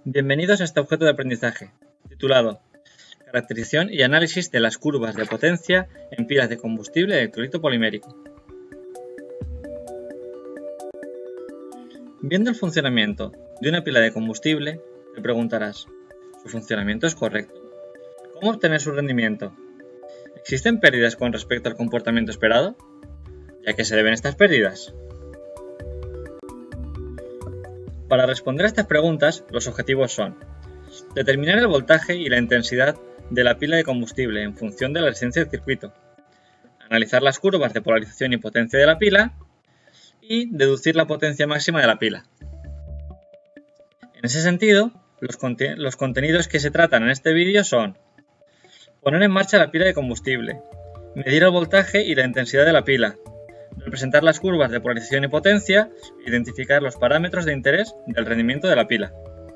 Bienvenidos a este objeto de aprendizaje, titulado Caracterización y análisis de las curvas de potencia en pilas de combustible electrolito polimérico. Viendo el funcionamiento de una pila de combustible, te preguntarás, ¿su funcionamiento es correcto? ¿Cómo obtener su rendimiento? ¿Existen pérdidas con respecto al comportamiento esperado? ¿Y a qué se deben estas pérdidas? Para responder a estas preguntas, los objetivos son determinar el voltaje y la intensidad de la pila de combustible en función de la resistencia del circuito, analizar las curvas de polarización y potencia de la pila y deducir la potencia máxima de la pila. En ese sentido, los contenidos que se tratan en este vídeo son poner en marcha la pila de combustible, medir el voltaje y la intensidad de la pila, representar las curvas de polarización y potencia e identificar los parámetros de interés del rendimiento de la pila.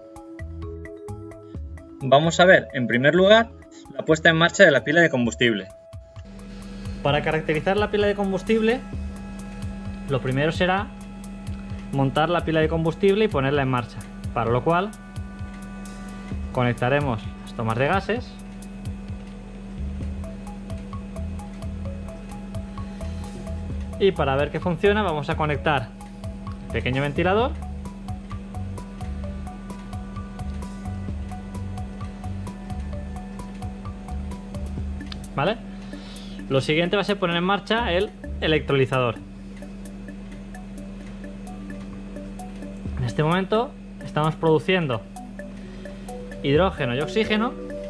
Vamos a ver, en primer lugar, la puesta en marcha de la pila de combustible. Para caracterizar la pila de combustible, lo primero será montar la pila de combustible y ponerla en marcha, para lo cual conectaremos las tomas de gases y para ver que funciona vamos a conectar el pequeño ventilador ¿vale? Lo siguiente va a ser poner en marcha el electrolizador. En este momento estamos produciendo hidrógeno y oxígeno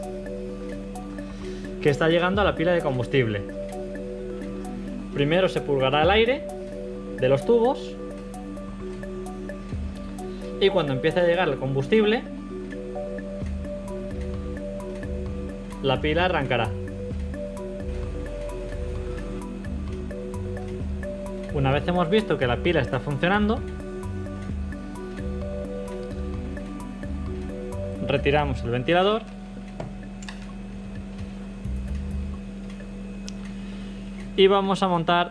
que está llegando a la pila de combustible. Primero se purgará el aire de los tubos y cuando empiece a llegar el combustible, la pila arrancará. Una vez hemos visto que la pila está funcionando, retiramos el ventilador y vamos a montar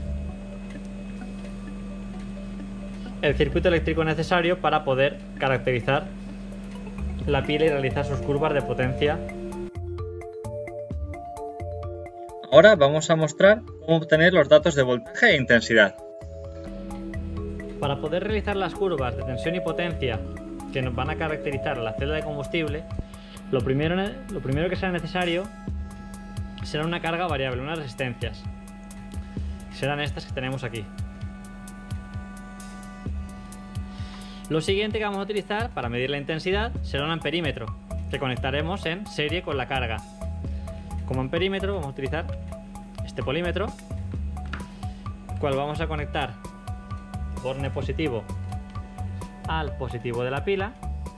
el circuito eléctrico necesario para poder caracterizar la pila y realizar sus curvas de potencia. Ahora vamos a mostrar cómo obtener los datos de voltaje e intensidad. Para poder realizar las curvas de tensión y potencia que nos van a caracterizar la celda de combustible, lo primero que será necesario será una carga variable, unas resistencias. Serán estas que tenemos aquí. Lo siguiente que vamos a utilizar para medir la intensidad será un amperímetro que conectaremos en serie con la carga. Como amperímetro vamos a utilizar este polímetro, cual vamos a conectar borne positivo al positivo de la pila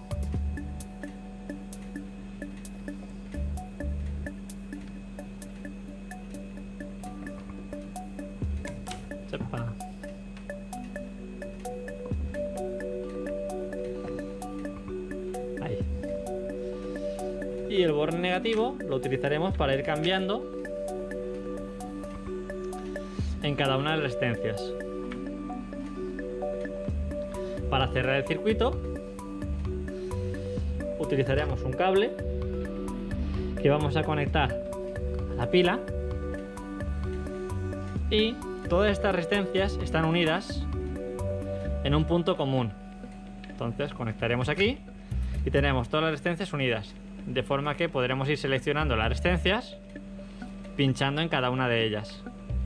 ahí. Y el borne negativo lo utilizaremos para ir cambiando en cada una de las resistencias. Para cerrar el circuito utilizaremos un cable que vamos a conectar a la pila y todas estas resistencias están unidas en un punto común. Entonces conectaremos aquí y tenemos todas las resistencias unidas, de forma que podremos ir seleccionando las resistencias pinchando en cada una de ellas.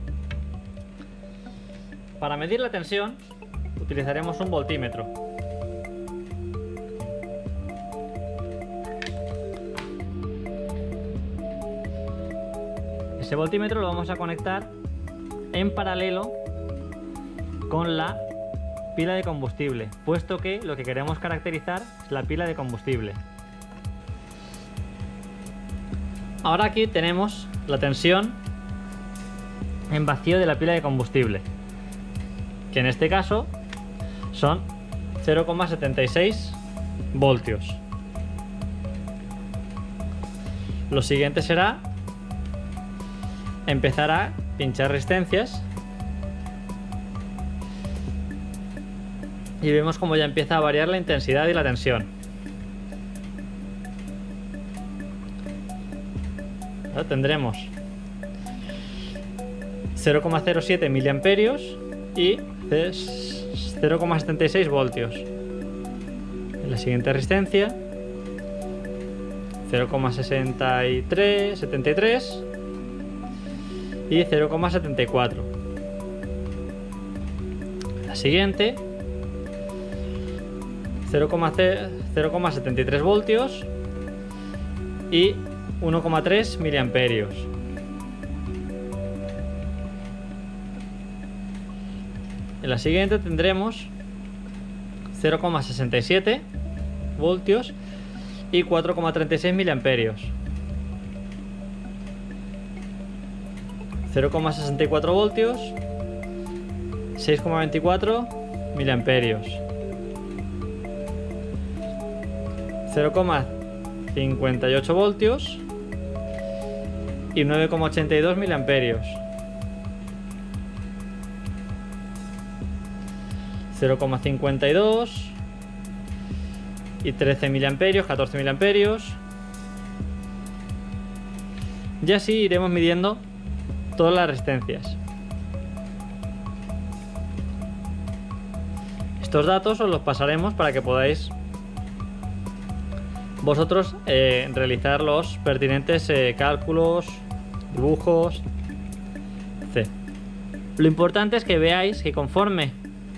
Para medir la tensión utilizaremos un voltímetro. Ese voltímetro lo vamos a conectar en paralelo con la pila de combustible, puesto que lo que queremos caracterizar es la pila de combustible. Ahora aquí tenemos la tensión en vacío de la pila de combustible, que en este caso son 0,76 voltios. Lo siguiente será empezar a pinchar resistencias y vemos como ya empieza a variar la intensidad y la tensión. ¿vale? Tendremos 0,07 miliamperios y 0,76 voltios. En la siguiente resistencia 0,73 y 0,74. La siguiente 0,73 voltios y 1,3 miliamperios. En la siguiente tendremos 0,67 voltios y 4,36 miliamperios. 0,64 voltios, 6,24 miliamperios. 0,58 voltios y 9,82 miliamperios. 0,52 y 13 miliamperios, 14 miliamperios. Y así iremos midiendo todas las resistencias. Estos datos os los pasaremos para que podáis vosotros realizar los pertinentes cálculos, dibujos, etc. Lo importante es que veáis que conforme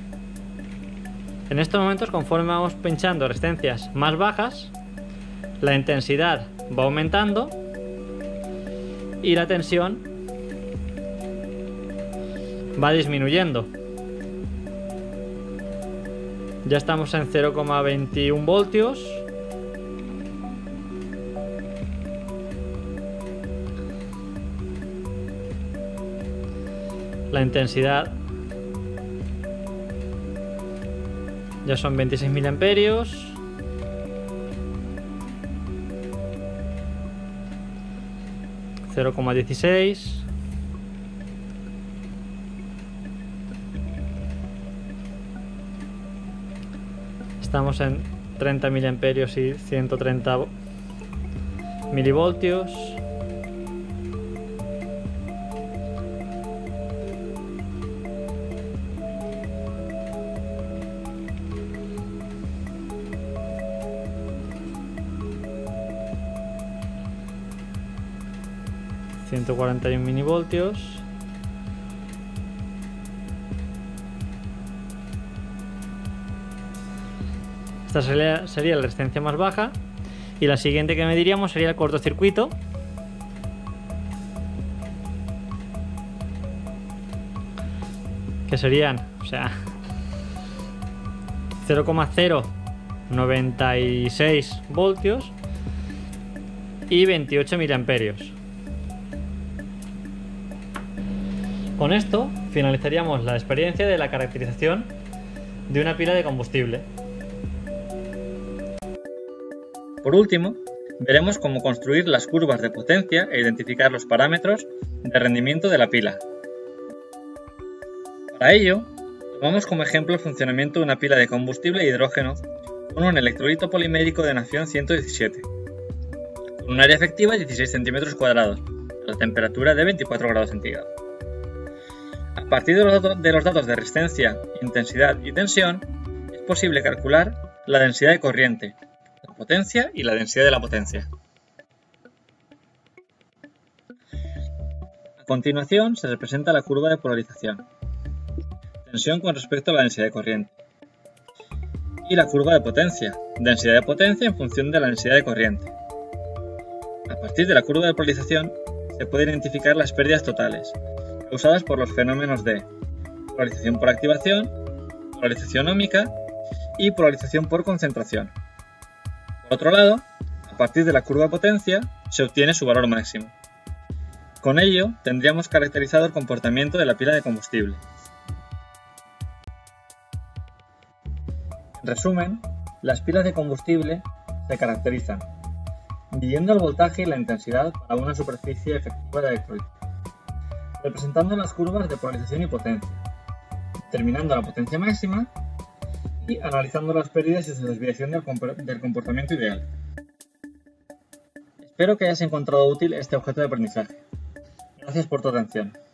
en estos momentos, conforme vamos pinchando resistencias más bajas, la intensidad va aumentando y la tensión va disminuyendo. Ya estamos en 0,21 voltios. La intensidad ya son 26 miliamperios. (0,16). Estamos en 30 miliamperios y 130 milivoltios. ...141 milivoltios. Esta sería la resistencia más baja. Y la siguiente que mediríamos sería el cortocircuito. Que serían, 0,096 voltios y 28 miliamperios. Con esto finalizaríamos la experiencia de la caracterización de una pila de combustible. Por último, veremos cómo construir las curvas de potencia e identificar los parámetros de rendimiento de la pila. Para ello, tomamos como ejemplo el funcionamiento de una pila de combustible e hidrógeno con un electrolito polimérico de nación 117, con un área efectiva de 16 centímetros cuadrados, a la temperatura de 24 grados centígrados. A partir de los datos de resistencia, intensidad y tensión, es posible calcular la densidad de corriente, la potencia y la densidad de la potencia. A continuación se representa la curva de polarización, tensión con respecto a la densidad de corriente, y la curva de potencia, densidad de potencia en función de la densidad de corriente. A partir de la curva de polarización se pueden identificar las pérdidas totales, causadas por los fenómenos de polarización por activación, polarización óhmica y polarización por concentración. Por otro lado, a partir de la curva de potencia se obtiene su valor máximo. Con ello tendríamos caracterizado el comportamiento de la pila de combustible. En resumen, las pilas de combustible se caracterizan midiendo el voltaje y la intensidad para una superficie efectiva de electrolito, representando las curvas de polarización y potencia, determinando la potencia máxima y analizando las pérdidas y su desviación del comportamiento ideal. Espero que hayas encontrado útil este objeto de aprendizaje. Gracias por tu atención.